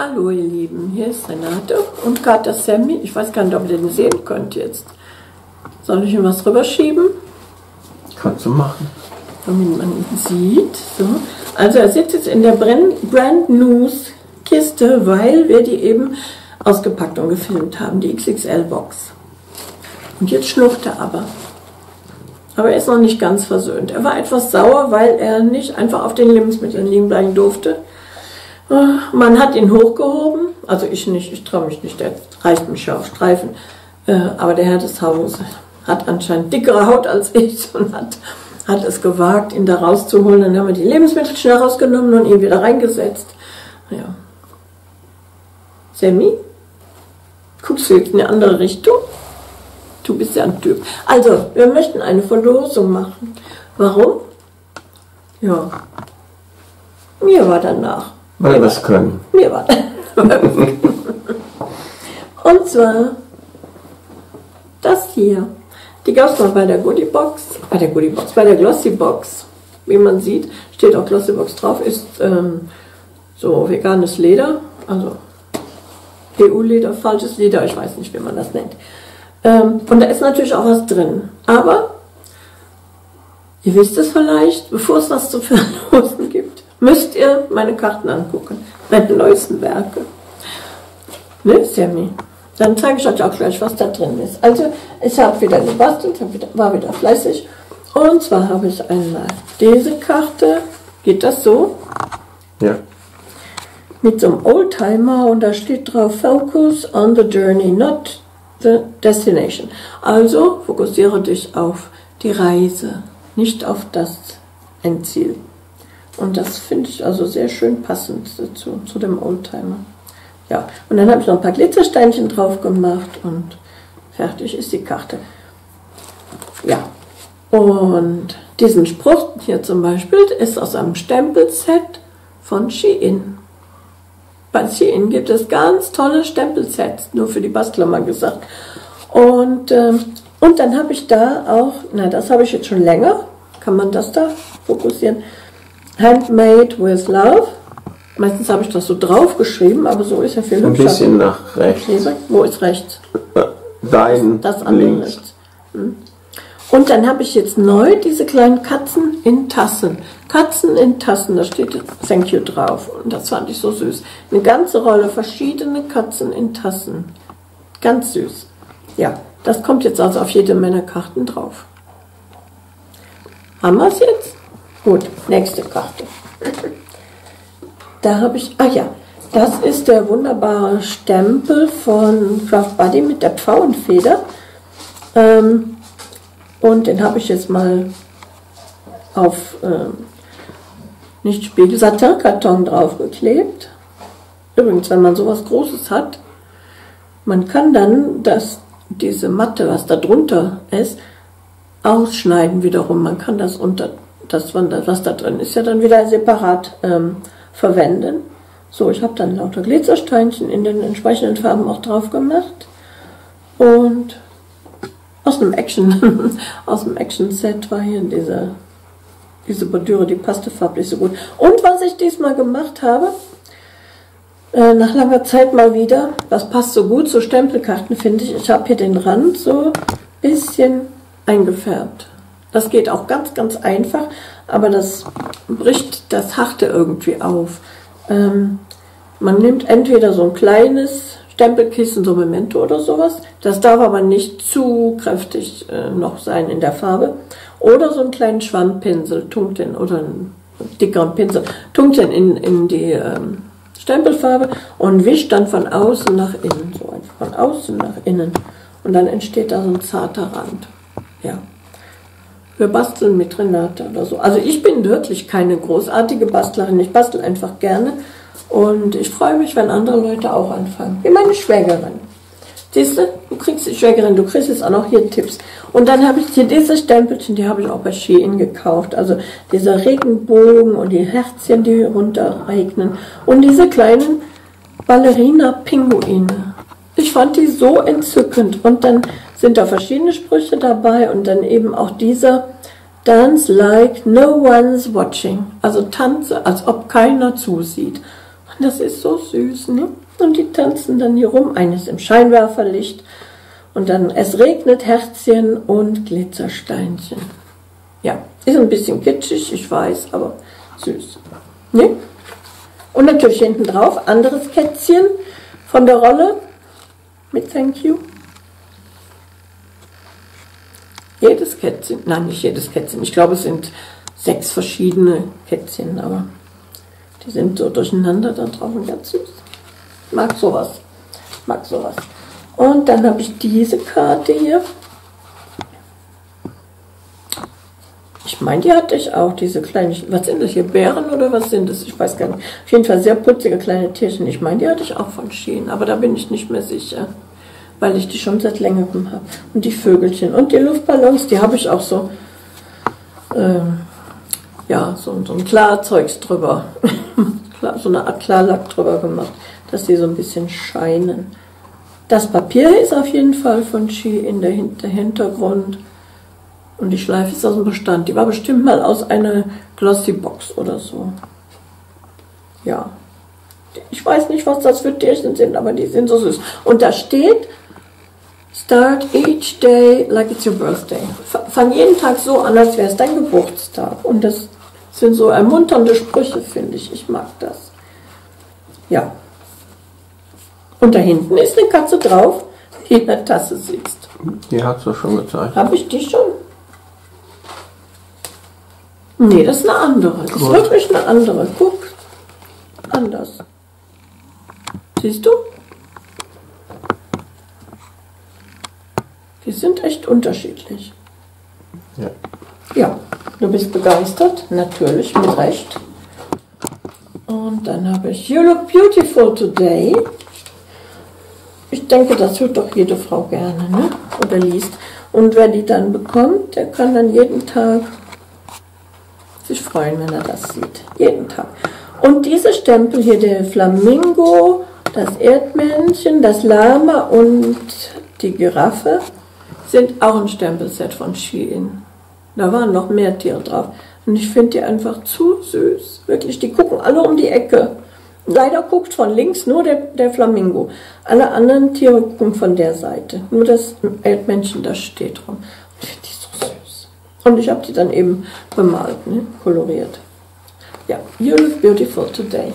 Hallo ihr Lieben, hier ist Renate und gerade der Sammy. Ich weiß gar nicht, ob ihr den sehen könnt jetzt. Soll ich ihm was rüberschieben? Kannst du machen. Damit man ihn sieht. So. Also er sitzt jetzt in der Brand News Kiste, weil wir die eben ausgepackt und gefilmt haben, die XXL Box. Und jetzt schluckt er aber. Aber er ist noch nicht ganz versöhnt. Er war etwas sauer, weil er nicht einfach auf den Lebensmitteln liegen bleiben durfte. Man hat ihn hochgehoben, also ich nicht, ich traue mich nicht, der reißt mich ja auf Streifen. Aber der Herr des Hauses hat anscheinend dickere Haut als ich und hat es gewagt, ihn da rauszuholen. Dann haben wir die Lebensmittel schnell rausgenommen und ihn wieder reingesetzt. Ja. Sammy, guckst du jetzt in eine andere Richtung? Du bist ja ein Typ. Also, wir möchten eine Verlosung machen. Warum? Ja. Mir war danach. Weil wir es können. Mir war Und zwar das hier. Die gab es mal bei der Glossybox. Bei der Glossybox. Wie man sieht, steht auch Glossybox drauf, ist so veganes Leder. Also EU-Leder, falsches Leder, ich weiß nicht, wie man das nennt. Und da ist natürlich auch was drin. Aber, ihr wisst es vielleicht, bevor es was zu verlosen gibt, müsst ihr meine Karten angucken. Meine neuesten Werke. Ne, Sammy? Dann zeige ich euch auch gleich, was da drin ist. Also, ich habe wieder gebastelt, war wieder fleißig. Und zwar habe ich einmal diese Karte. Geht das so? Ja. Mit so einem Oldtimer und da steht drauf: Focus on the journey, not the destination. Also fokussiere dich auf die Reise, nicht auf das Endziel. Und das finde ich also sehr schön passend dazu, zu dem Oldtimer. Ja, und dann habe ich noch ein paar Glitzersteinchen drauf gemacht und fertig ist die Karte. Ja, und diesen Spruch hier zum Beispiel ist aus einem Stempelset von Shein. Bei Shein gibt es ganz tolle Stempelsets, nur für die Bastler mal gesagt. Und dann habe ich da auch, na das habe ich jetzt schon länger, kann man das da fokussieren, Handmade with Love. Meistens habe ich das so drauf geschrieben, aber so ist ja viel hübscher. Ein bisschen nach rechts. Wo ist rechts? Dein das andere links. Rechts. Und dann habe ich jetzt neu diese kleinen Katzen in Tassen. Katzen in Tassen, da steht Thank you drauf. Und das fand ich so süß. Eine ganze Rolle verschiedene Katzen in Tassen. Ganz süß. Ja, das kommt jetzt also auf jede meiner Karten drauf. Haben wir es jetzt? Gut, nächste Karte. Da habe ich, ach ja, das ist der wunderbare Stempel von Craft Buddy mit der Pfauenfeder. Und den habe ich jetzt mal auf nicht Spiegel, Satinkarton draufgeklebt. Übrigens, wenn man sowas Großes hat, man kann dann diese Matte, was da drunter ist, ausschneiden wiederum. Man kann das was da drin ist, ja dann wieder separat verwenden. So, ich habe dann lauter Glitzersteinchen in den entsprechenden Farben auch drauf gemacht. Und aus dem Action-Set war hier diese Bordüre, die passte farblich so gut. Und was ich diesmal gemacht habe, nach langer Zeit mal wieder, das passt so gut zu Stempelkarten, finde ich. Ich habe hier den Rand so ein bisschen eingefärbt. Das geht auch ganz, ganz einfach, aber das bricht das Harte irgendwie auf. Man nimmt entweder so ein kleines Stempelkissen, so Memento oder sowas. Das darf aber nicht zu kräftig noch sein in der Farbe. Oder so einen kleinen Schwammpinsel, tunkt den, oder einen dickeren Pinsel, tunkt den in die Stempelfarbe und wischt dann von außen nach innen. So einfach von außen nach innen. Und dann entsteht da so ein zarter Rand. Ja. Wir basteln mit Renate oder so. Also ich bin wirklich keine großartige Bastlerin. Ich bastel einfach gerne. Und ich freue mich, wenn andere Leute auch anfangen. Wie meine Schwägerin. Siehst du, du kriegst jetzt auch noch hier Tipps. Und dann habe ich hier diese Stempelchen, die habe ich auch bei Shein gekauft. Also dieser Regenbogen und die Herzchen, die runterregnen. Und diese kleinen Ballerina-Pinguine. Ich fand die so entzückend. Und dann sind da verschiedene Sprüche dabei und dann eben auch dieser Dance like no one's watching. Also tanze, als ob keiner zusieht. Das ist so süß, ne? Und die tanzen dann hier rum. Eines im Scheinwerferlicht. Und dann, es regnet Herzchen und Glitzersteinchen. Ja, ist ein bisschen kitschig, ich weiß, aber süß. Ne? Und natürlich hinten drauf, anderes Kätzchen von der Rolle mit Thank You. Jedes Kätzchen, nein, nicht jedes Kätzchen. Ich glaube, es sind 6 verschiedene Kätzchen, aber die sind so durcheinander da drauf und ganz süß. Mag sowas. Mag sowas. Und dann habe ich diese Karte hier. Ich meine, die hatte ich auch, diese kleinen, was sind das hier, Bären oder was sind das? Ich weiß gar nicht. Auf jeden Fall sehr putzige kleine Tierchen. Ich meine, die hatte ich auch von Shein, aber da bin ich nicht mehr sicher, weil ich die schon seit längerem habe. Und die Vögelchen und die Luftballons, die habe ich auch so, ja, so ein Klarzeugs drüber, so eine Art Klarlack drüber gemacht, dass die so ein bisschen scheinen. Das Papier ist auf jeden Fall von Shein, der Hintergrund. Und die Schleife ist aus dem Bestand. Die war bestimmt mal aus einer Glossy-Box oder so. Ja. Ich weiß nicht, was das für Tierchen sind, aber die sind so süß. Und da steht, start each day like it's your birthday. Fang jeden Tag so an, als wäre es dein Geburtstag. Und das sind so ermunternde Sprüche, finde ich. Ich mag das. Ja. Und da hinten ist eine Katze drauf, die in der Tasse sitzt. Die hast du schon gezeigt. Habe ich die schon? Nee, das ist eine andere. Das ist wirklich eine andere. Guck. Anders. Siehst du? Die sind echt unterschiedlich. Ja. Ja, du bist begeistert. Natürlich, mit Recht. Und dann habe ich You look beautiful today. Ich denke, das hört doch jede Frau gerne, ne? Oder liest. Und wer die dann bekommt, der kann dann jeden Tag sich freuen, wenn er das sieht. Jeden Tag. Und diese Stempel hier, der Flamingo, das Erdmännchen, das Lama und die Giraffe, sind auch ein Stempelset von Shein. Da waren noch mehr Tiere drauf. Und ich finde die einfach zu süß. Wirklich, die gucken alle um die Ecke. Leider guckt von links nur der Flamingo. Alle anderen Tiere gucken von der Seite. Nur das Erdmännchen, das steht rum. Ich finde die so süß. Und ich habe die dann eben bemalt, ne? Koloriert. Ja, you look beautiful today.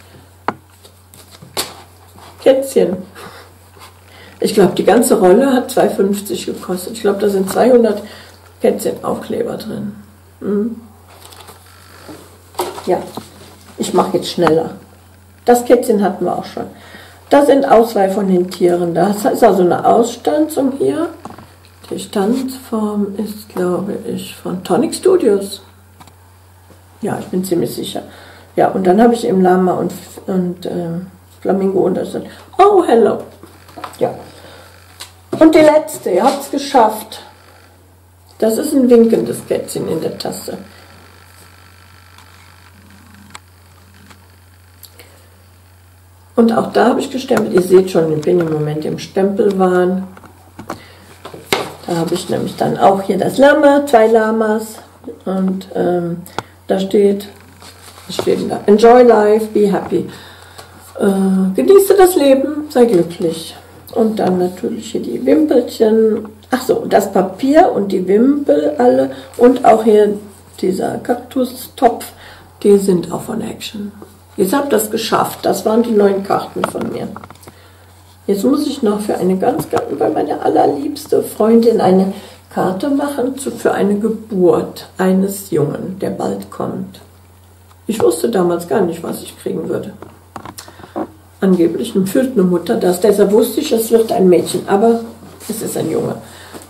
Kätzchen. Ich glaube, die ganze Rolle hat 2,50 gekostet. Ich glaube, da sind 200 Kätzchenaufkleber drin. Ja, ich mache jetzt schneller. Das Kätzchen hatten wir auch schon. Das sind Auswahl von den Tieren. Das ist also eine Ausstanzung hier. Die Standform ist, glaube ich, von Tonic Studios. Ja, ich bin ziemlich sicher. Ja, und dann habe ich eben Lama und Flamingo unterstellt. Oh, hello. Ja. Und die letzte, ihr habt es geschafft. Das ist ein winkendes Kätzchen in der Tasse. Und auch da habe ich gestempelt. Ihr seht schon, ich bin im Moment im Stempelwahn. Da habe ich nämlich dann auch hier das Lama, 2 Lamas. Und da steht, was steht denn da? Enjoy life, be happy. Genieße das Leben, sei glücklich. Und dann natürlich hier die Wimpelchen. Ach so, das Papier und die Wimpel alle. Und auch hier dieser Kaktustopf, die sind auch von Action. Jetzt habt ihr das geschafft. Das waren die 9 Karten von mir. Jetzt muss ich noch für bei meiner allerliebste Freundin eine Karte machen für eine Geburt eines Jungen, der bald kommt. Ich wusste damals gar nicht, was ich kriegen würde. Angeblich fühlt eine Mutter das. Deshalb wusste ich, es wird ein Mädchen, aber es ist ein Junge.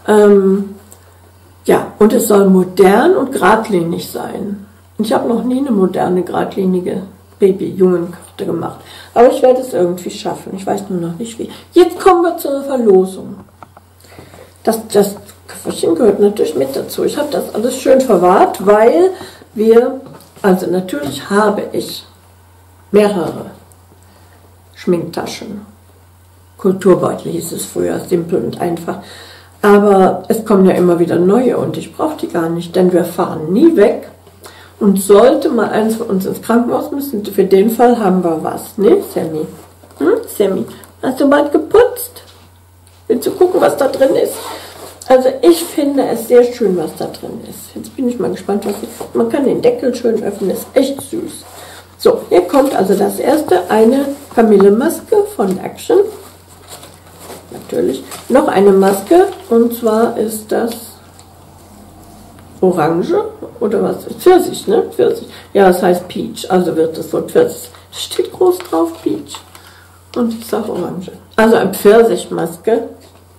Ja, und es soll modern und geradlinig sein. Ich habe noch nie eine moderne, geradlinige Baby-Jungen-Karte gemacht. Aber ich werde es irgendwie schaffen. Ich weiß nur noch nicht wie. Jetzt kommen wir zur Verlosung. Das Köfferchen gehört natürlich mit dazu. Ich habe das alles schön verwahrt, weil also natürlich habe ich mehrere Schminktaschen. Kulturbeutel hieß es früher, simpel und einfach. Aber es kommen ja immer wieder neue und ich brauche die gar nicht, denn wir fahren nie weg. Und sollte mal eins von uns ins Krankenhaus müssen, für den Fall haben wir was, ne, Sammy? Sammy, hast du bald geputzt? Willst du gucken, was da drin ist? Also ich finde es sehr schön, was da drin ist. Jetzt bin ich mal gespannt, was ist. Man kann den Deckel schön öffnen, ist echt süß. So, hier kommt also das erste, eine Kamillemaske von Action. Natürlich. Noch eine Maske, und zwar ist das Orange oder was? Pfirsich, ne? Pfirsich. Ja, es heißt Peach, also wird es so Pfirsich. Steht groß drauf, Peach. Und ich sage Orange. Also eine Pfirsichmaske.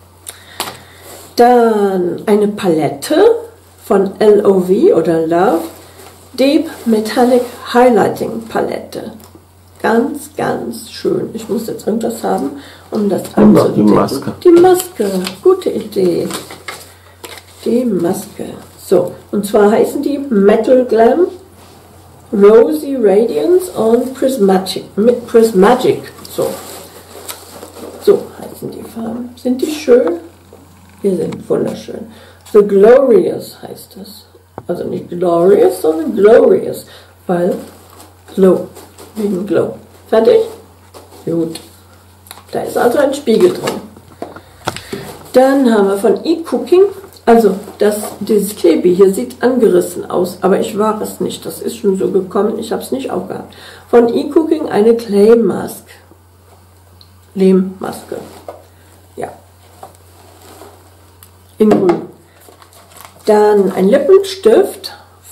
Dann eine Palette von LOV oder Love Deep Metallic Highlighting Palette. Ganz, ganz schön. Ich muss jetzt irgendwas haben, um das anzudecken. Die Maske. Die Maske. Gute Idee. Die Maske. So, und zwar heißen die Metal Glam, Rosy Radiance und Prismatic. So. So heißen die Farben. Sind die schön? Die sind wunderschön. The Glorious heißt das. Also nicht Glorious, sondern Glorious. Weil Glow. Wegen Glow. Fertig? Gut. Da ist also ein Spiegel drin. Dann haben wir von eCooking. Also, dieses Klebe hier sieht angerissen aus, aber ich war es nicht. Das ist schon so gekommen, ich habe es nicht aufgehabt. Von eCooking eine Clay Mask. Lehmmaske. Ja. In grün. Dann ein Lippenstift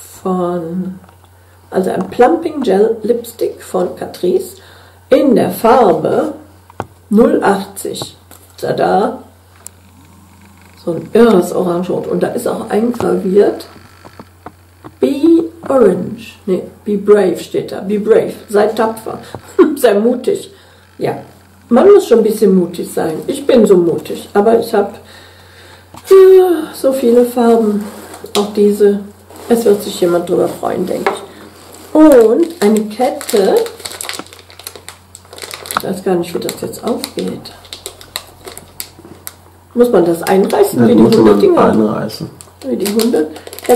also ein Plumping Gel Lipstick von Catrice in der Farbe 080. Tada! So ein irres Orangerot. Und da ist auch eingraviert Be Orange. Ne, Be Brave steht da. Be Brave. Sei tapfer. Sei mutig. Ja, man muss schon ein bisschen mutig sein. Ich bin so mutig. Aber ich habe so viele Farben. Auch diese. Es wird sich jemand drüber freuen, denke ich. Und eine Kette. Ich weiß gar nicht, wie das jetzt aufgeht. Muss man das einreißen? Ja, wie die muss man Dinger? einreißen. Wie die Hunde?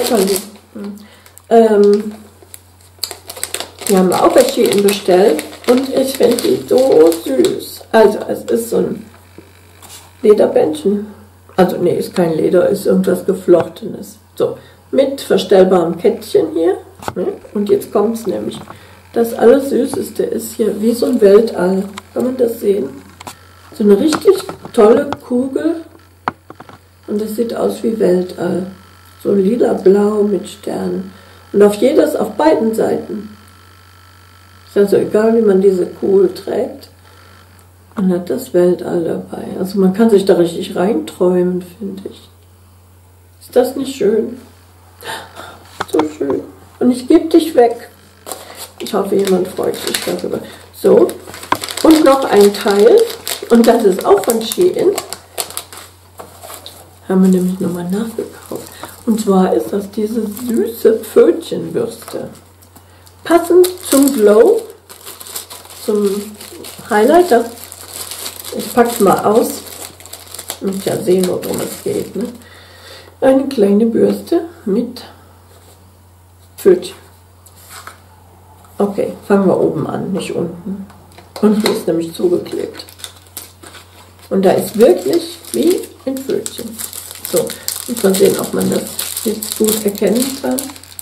Die haben wir auch bei Shein bestellt und ich finde die so süß. Also es ist so ein Lederbändchen. Also nee, ist kein Leder, ist irgendwas Geflochtenes. So, mit verstellbarem Kettchen hier. Und jetzt kommt es nämlich. Das Allersüßeste ist hier wie so ein Weltall. Kann man das sehen? So eine richtig tolle Kugel. Und das sieht aus wie Weltall. So lila-blau mit Sternen. Und auf beiden Seiten. Ist also egal, wie man diese Kugel trägt. Man hat das Weltall dabei. Also man kann sich da richtig reinträumen, finde ich. Ist das nicht schön? So schön. Und ich gebe dich weg. Ich hoffe, jemand freut sich darüber. So. Und noch ein Teil. Und das ist auch von Shein. Haben wir nämlich nochmal nachgekauft. Und zwar ist das diese süße Pfötchenbürste. Passend zum Glow, zum Highlighter. Ich packe es mal aus. Ich muss ja sehen, worum es geht. Ne? Eine kleine Bürste mit Pfötchen. Okay, fangen wir oben an, nicht unten. Unten ist nämlich zugeklebt. Und da ist wirklich wie ein Pfötchen. So, muss man sehen, ob man das jetzt gut erkennen kann.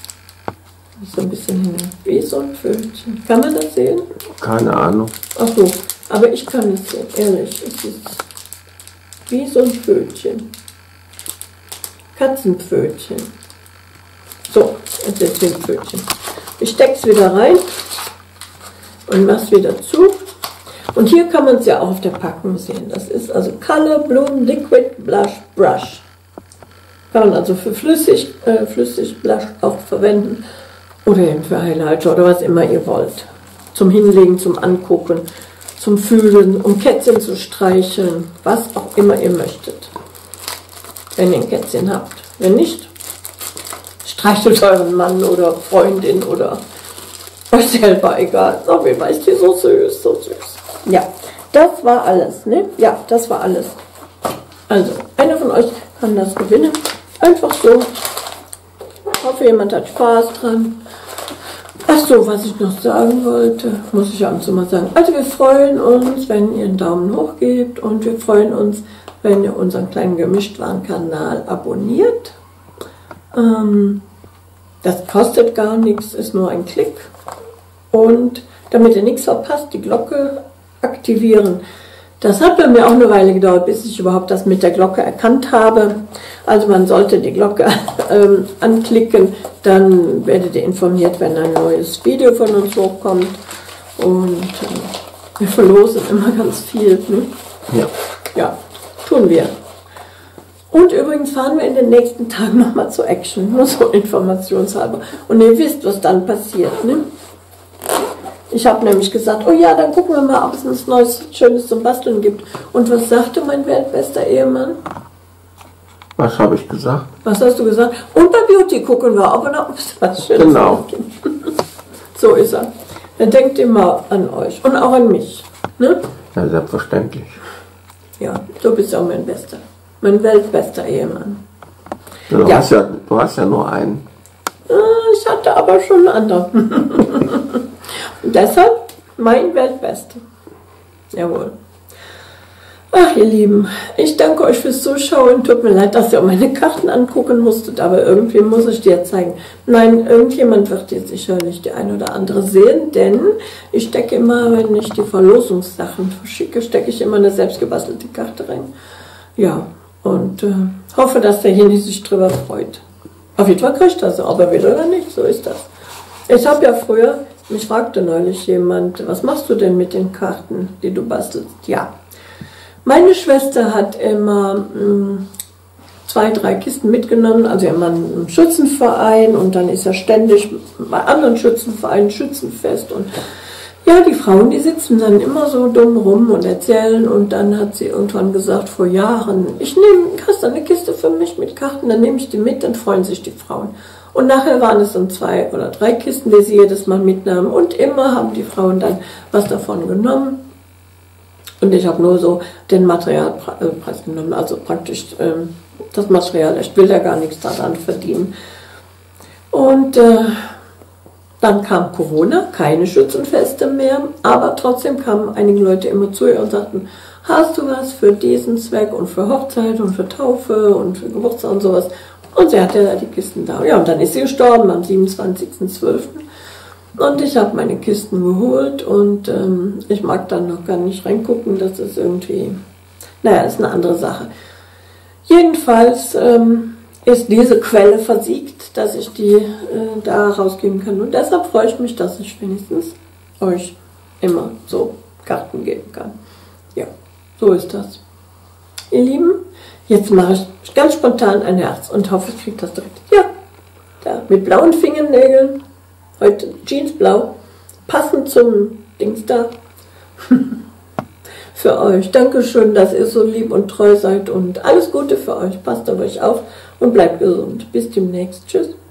So ein bisschen wie so ein Pfötchen. Kann man das sehen? Keine Ahnung. Ach so, aber ich kann es sehen, ehrlich. Es ist wie so ein Pfötchen. Katzenpfötchen. So, jetzt ist es ein Pfötchen. Ich stecke es wieder rein und mache es wieder zu. Und hier kann man es ja auch auf der Packung sehen. Das ist also Color Bloom Liquid Blush Brush. Kann man also für flüssig Blush auch verwenden. Oder eben für Highlighter oder was immer ihr wollt. Zum Hinlegen, zum Angucken, zum Fühlen, um Kätzchen zu streicheln. Was auch immer ihr möchtet. Wenn ihr ein Kätzchen habt. Wenn nicht, streichelt euren Mann oder Freundin oder euch selber, egal. Oh, wie weiß die so süß, so süß. Ja, das war alles, ne? Ja, das war alles. Also, einer von euch kann das gewinnen. Einfach so. Ich hoffe, jemand hat Spaß dran. so, was ich noch sagen wollte, muss ich abends immer sagen. Also wir freuen uns, wenn ihr einen Daumen hoch gebt und wir freuen uns, wenn ihr unseren kleinen Gemischtwarenkanal abonniert. Das kostet gar nichts, ist nur ein Klick. Und damit ihr nichts verpasst, die Glocke aktivieren. Das hat bei mir auch eine Weile gedauert, bis ich überhaupt das mit der Glocke erkannt habe. Also man sollte die Glocke anklicken, dann werdet ihr informiert, wenn ein neues Video von uns hochkommt. Und wir verlosen immer ganz viel. Ne? Ja. Ja, tun wir. Und übrigens fahren wir in den nächsten Tagen nochmal zur Action, nur so informationshalber. Und ihr wisst, was dann passiert. Ne? Ich habe nämlich gesagt, oh ja, dann gucken wir mal, ob es was Neues, Schönes zum Basteln gibt. Und was sagte mein weltbester Ehemann? Was habe ich gesagt? Was hast du gesagt? Und bei Beauty gucken wir, ob es was Schönes Genau. gibt. So ist er. Er denkt immer an euch und auch an mich. Ne? Ja, selbstverständlich. Ja, du bist auch mein weltbester Ehemann. Du hast ja nur einen. Ich hatte aber schon einen anderen. Deshalb mein Weltbester. Jawohl. Ach, ihr Lieben, ich danke euch fürs Zuschauen. Tut mir leid, dass ihr auch meine Karten angucken musstet, aber irgendwie muss ich dir zeigen. Nein, irgendjemand wird jetzt sicherlich die eine oder andere sehen, denn ich stecke immer, wenn ich die Verlosungssachen verschicke, stecke ich immer eine selbstgebastelte Karte rein. Ja, und hoffe, dass der hier sich drüber freut. Auf jeden Fall kriegt das, ob er will oder nicht, so ist das. Ich habe ja früher, mich fragte neulich jemand, was machst du denn mit den Karten, die du bastelst? Ja, meine Schwester hat immer 2, 3 Kisten mitgenommen, also immer einen Schützenverein und dann ist er ständig bei anderen Schützenvereinen Schützenfest und ja, die Frauen, die sitzen dann immer so dumm rum und erzählen und dann hat sie irgendwann gesagt, vor Jahren, hast du eine Kiste für mich mit Karten, dann nehme ich die mit, dann freuen sich die Frauen. Und nachher waren es dann 2 oder 3 Kisten, die sie jedes Mal mitnahmen und immer haben die Frauen dann was davon genommen. Und ich habe nur so den Materialpreis genommen, also praktisch das Material, ich will ja gar nichts daran verdienen. Und dann kam Corona, keine Schützenfeste mehr, aber trotzdem kamen einige Leute immer zu ihr und sagten, hast du was für diesen Zweck und für Hochzeit und für Taufe und für Geburtstag und sowas. Und sie hatte da die Kisten da. Ja, und dann ist sie gestorben am 27.12. Und ich habe meine Kisten geholt und ich mag dann noch gar nicht reingucken, das ist irgendwie, naja, ist eine andere Sache. Jedenfalls ist diese Quelle versiegt, dass ich die da rausgeben kann. Und deshalb freue ich mich, dass ich wenigstens euch immer so Karten geben kann. Ja, so ist das. Ihr Lieben, jetzt mache ich ganz spontan ein Herz und hoffe, ich kriege das direkt. Ja, da mit blauen Fingernägeln, heute Jeansblau, passend zum Dings da. Für euch. Dankeschön, dass ihr so lieb und treu seid und alles Gute für euch. Passt auf euch auf und bleibt gesund. Bis demnächst. Tschüss.